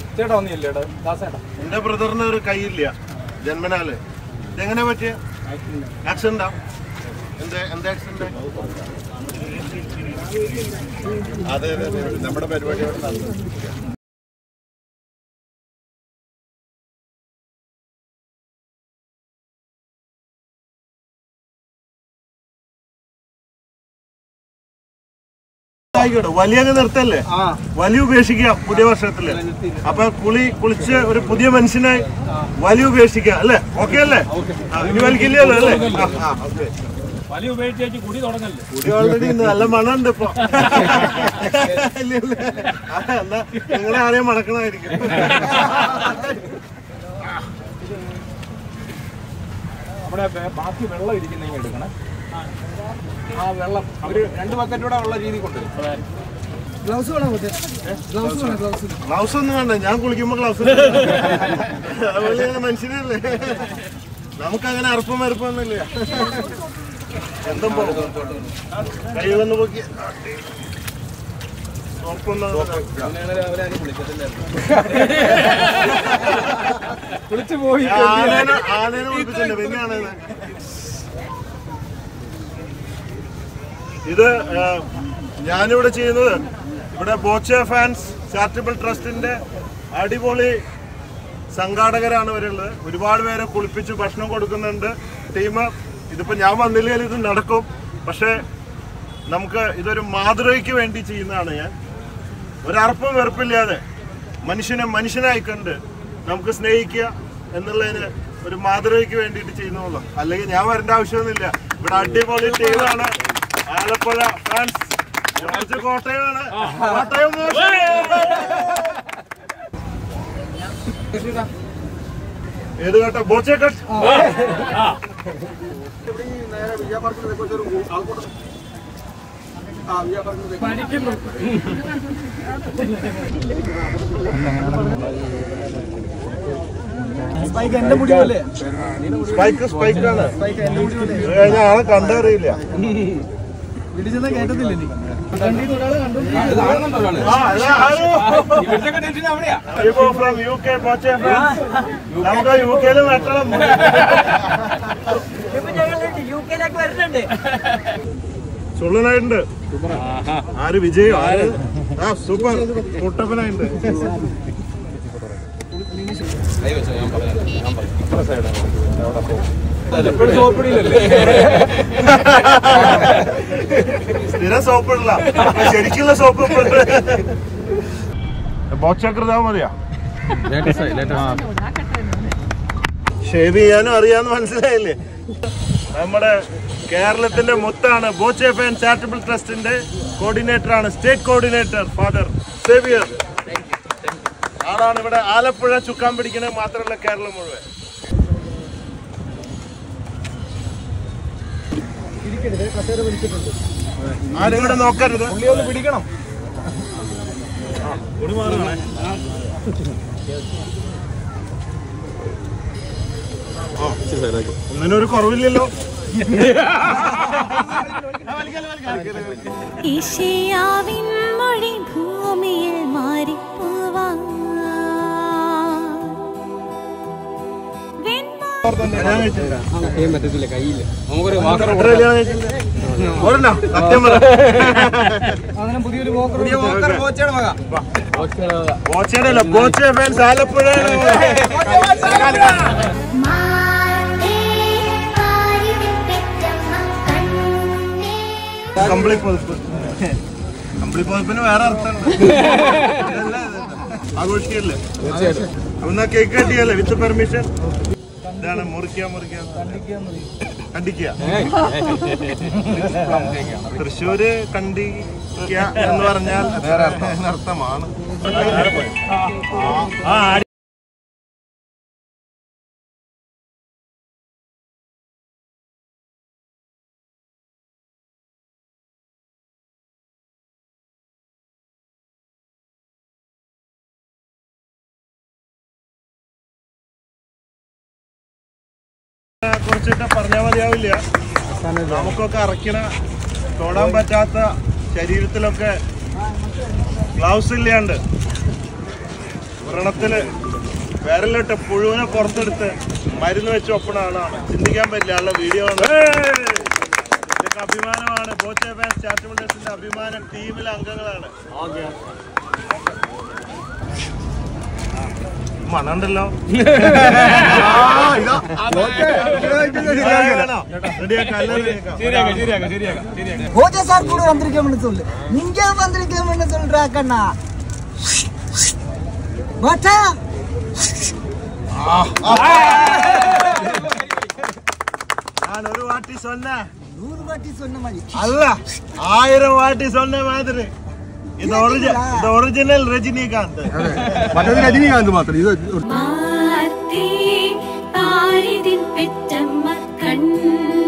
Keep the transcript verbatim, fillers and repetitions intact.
ചേട്ടാ ഒന്നുമില്ല ദാസേട്ടാ. എന്റെ ബ്രദറിന് ഒരു കൈയില്ല ജന്മനാല്. ഇതെങ്ങനെ പറ്റിയ ആക്സിഡന്റാ? എന്താ എന്താ ആക്സിഡന്റ്? അതെ അതെ നമ്മുടെ പരിപാടിയോട് വലിയ നിർത്തല്ലേ, വലിയ ഉപേക്ഷിക്കുക പുതിയ വർഷത്തില്. അപ്പൊ കുളി കുളിച്ച് ഒരു പുതിയ മനുഷ്യനായി വലിയ ഉപേക്ഷിക്കുക അല്ലേ? ഓക്കെ അല്ലേ? ഇനി വലിക്കില്ലല്ലോ അല്ലേ? കുടി ഓൾറെഡി നല്ല മണമുണ്ട് ഇപ്പൊ. എന്നാ നിങ്ങളെ ആരെയും മണക്കണമായിരിക്കും. നമ്മുടെ ബാക്കി വെള്ളം ഇരിക്കുന്ന എടുക്കണേ. ആ വെള്ളം ഒരു രണ്ട് ബക്കറ്റൂടെ ഉള്ള രീതി കൊണ്ടുവരും. ഗ്ലൗസ് വേണം. ഗ്ലൗസ് ഒന്നും വേണ്ട, ഞാൻ കുളിക്കുമ്പോ ഗ്ലൗസ്. അതുപോലെ മനുഷ്യനല്ലേ, നമുക്കങ്ങനെ അറുപ്പം മറുപ്പൊന്നുമില്ല. എന്തും കൈ വന്ന് പോക്കി കുളിച്ചു പോയി ആനേനെ കുളിപ്പിച്ചിട്ടുണ്ട്. പിന്നെയാണ് ഇത് ഞാനിവിടെ ചെയ്യുന്നത്. ഇവിടെ ബോച്ചെ ഫാൻസ് ചാരിറ്റബിൾ ട്രസ്റ്റിന്റെ അടിപൊളി സംഘാടകരാണ് ഇവരുള്ളത്. ഒരുപാട് പേരെ കുളിപ്പിച്ച് ഭക്ഷണം കൊടുക്കുന്നുണ്ട് ടീം. ഇതിപ്പോ ഞാൻ വന്നില്ലെങ്കിൽ ഇത് നടക്കും. പക്ഷെ നമുക്ക് ഇതൊരു മാതൃകയ്ക്ക് വേണ്ടി ചെയ്യുന്നതാണ്. ഞാൻ ഒരർപ്പും വെറുപ്പില്ലാതെ മനുഷ്യനെ മനുഷ്യനായി കണ്ട് നമുക്ക് സ്നേഹിക്കുക എന്നുള്ളതിന് ഒരു മാതൃകയ്ക്ക് വേണ്ടിയിട്ട് ചെയ്യുന്നുള്ളൂ. അല്ലെങ്കിൽ ഞാൻ വരേണ്ട ആവശ്യമൊന്നുമില്ല. ഇവിടെ അടിപൊളി ടീമാണ്. ആലപ്പുഴ ഫാൻസ്. കോട്ടയമാണ്. കോട്ടയം ഏത് കേട്ടോ? ബോച്ചെ കട്ട്. സ്പൈക്ക് സ്പൈക്കാണ്. ആളെ കണ്ടറിയില്ല. കേട്ടത്തില്ല നമുക്ക് യു കെയിലും വെട്ടണം. ചുള്ളനായിട്ടുണ്ട്. ആര് വിജയോ? ആര്? ആ സൂപ്പർ മുട്ടപ്പനായിട്ടുണ്ട്. സ്ഥിരം സോപ്പിടില്ല, ശരിക്കുള്ള സോപ്പ്. ബോച്ചകൃതാ മതിയാ ഷേവ് ചെയ്യാനും അറിയാന്ന് മനസ്സിലായില്ലേ? നമ്മുടെ കേരളത്തിന്റെ മുത്താണ് ബോച്ചെ ഫാൻ ചാരിറ്റബിൾ ട്രസ്റ്റിന്റെ കോർഡിനേറ്റർ ആണ്, സ്റ്റേറ്റ് കോർഡിനേറ്റർ ഫാദർ സേവിയർ. ആളാണ് ഇവിടെ ആലപ്പുഴ ചുക്കാൻ പിടിക്കുന്നത്. മാത്രമല്ല കേരളം മുഴുവൻ. ആരും ഇവിടെ നോക്കരുത്, ഒന്ന് പിടിക്കണം. ഒന്നിനൊരു കുറവില്ലല്ലോ. ഈശയാവിൻ മൊഴി ഭൂമിയിൽ മാറിപ്പോവാൻ പറ്റത്തില്ല, കയ്യില്ല. പുതിയൊരു ആലപ്പുഴ കമ്പിളി പുതപ്പ്. കമ്പിളി പുതപ്പിന് വേറെ അർത്ഥമുണ്ട്. ആഘോഷിക്കല്ലേ? എന്നാ കേക്ക് കട്ടിയല്ലേ വിത്ത് പെർമിഷൻ? ഇതാണ് മുറിക്കുക മുറിക്കുക കണ്ടിക്കുക. തൃശ്ശൂര് കണ്ടിക്ക എന്ന് പറഞ്ഞാൽ വേറെ അർത്ഥമാണ്. കുറിച്ചിട്ട് പറഞ്ഞാൽ മതിയാവില്ല. നമുക്കൊക്കെ അറക്കണ തൊടാൻ പറ്റാത്ത ശരീരത്തിലൊക്കെ ഗ്ലൗസ് ഇല്ലാണ്ട് വ്രണത്തില് വിരലിട്ട് പുഴുവിനെ പുറത്തെടുത്ത് മരുന്ന് വെച്ച് ഒപ്പണ ആളാണ്. ചിന്തിക്കാൻ പറ്റില്ല ആളുടെ വീഡിയോ ആണ്. ഇതൊക്കെ അഭിമാനമാണ്. ബോച്ചെ ഫാൻസ് ചാരിറ്റബിൾ ട്രസ്റ്റിന്റെ അഭിമാനം ടീമിലെ അംഗങ്ങളാണ്. മണുണ്ടല്ലോ. ஓஜே சார் கூட வந்திருக்கேன்னு சொல்லு. நீங்க வந்திருக்கேன்னு சொல்றாக்கண்ணா. பாட்டா நான் ஒரு வாட்டி சொன்னேன், நூறு வாட்டி சொன்ன மாதிரி அல்ல ஆயிரம் வாட்டி சொன்ன மாதிரி. ഇത് ഇത് ഒറിജിനൽ രജനീകാന്ത്. മറ്റേത് രജനീകാന്ത് മാത്രം. ഇത് മാറ്റി താരിതിൻ പെറ്റമ്മ കണ്ണ